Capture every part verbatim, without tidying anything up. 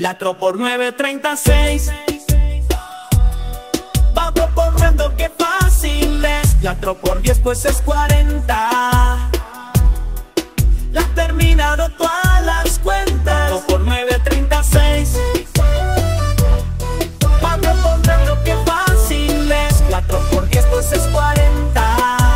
cuatro por nueve, treinta y seis. Va proponiendo que fácil es. cuatro por diez pues es cuarenta. Ya has terminado todas las cuentas. cuatro por nueve, treinta y seis. Va proponiendo que fácil es. cuatro por diez pues es cuarenta.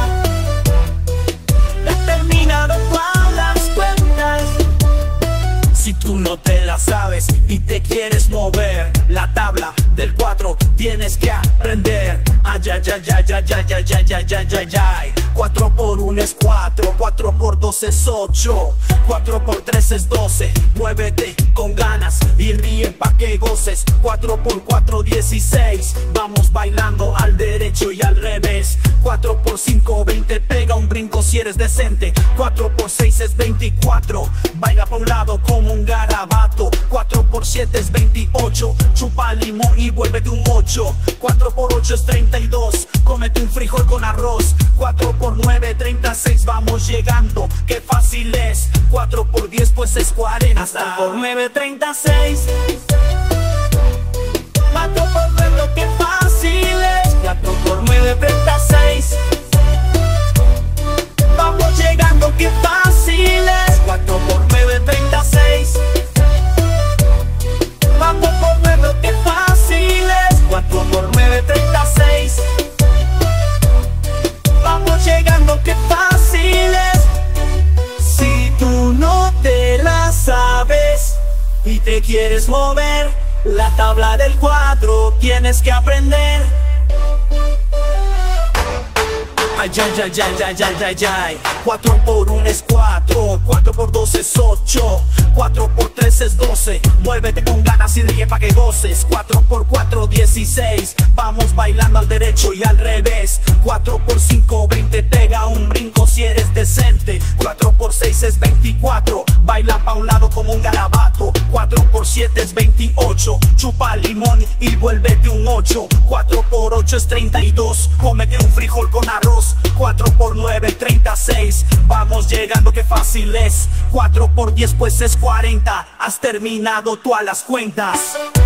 Ya has terminado todas las cuentas. Si tú no te la sabes y te quieres mover, la tabla del cuatro tienes que aprender. Ay, ay, ay, ay, ay, ay, ay, ay, ay, ay, ay, ay. cuatro por uno es cuatro, cuatro por dos es ocho, cuatro por tres es doce. Muévete con ganas y ríe pa' que goces. cuatro por cuatro, dieciséis. Vamos bailando al derecho y al revés. cuatro por cinco, veinte. Pega un brinco si eres decente. cuatro por seis es veinticuatro. Baila por un lado como un garabato. cuatro por siete es veintiocho. Chupa limón y vuélvete un ocho. cuatro por ocho es treinta y dos. Cómete un frijol con arroz. cuatro por nueve, treinta y seis. Vamos llegando, qué fácil es. cuatro por diez pues es cuarenta. Hasta por nueve, treinta y seis. cuatro por nueve, qué fácil es. cuatro por nueve, treinta y seis. Vamos llegando, qué fácil es. cuatro por nueve, treinta y seis. Vamos por nueve, qué fácil es. cuatro por nueve, treinta y seis. Vamos llegando, qué fácil es. Si tú no te la sabes y te quieres mover, la tabla del cuatro tienes que aprender. Ay, ay, ay, ay, ay, ay, ay, ay. cuatro por uno es cuatro, cuatro por dos es ocho, cuatro por tres es doce. Muévete con ganas y ríe pa' que goces. cuatro por cuatro, dieciséis. Vamos bailando al derecho y al revés. cuatro por cinco, veinte. Pega un brinco si eres decente. cuatro por seis es veinticuatro. Baila pa' un lado como un garabato. cuatro por siete es veintiocho. Chupa limón y vuélvete un ocho. cuatro por ocho es treinta y dos. Cómete un frijol con arroz. cuatro por nueve, treinta y seis. Vamos llegando, qué fácil es. cuatro por diez pues es cuarenta. Has terminado todas las cuentas.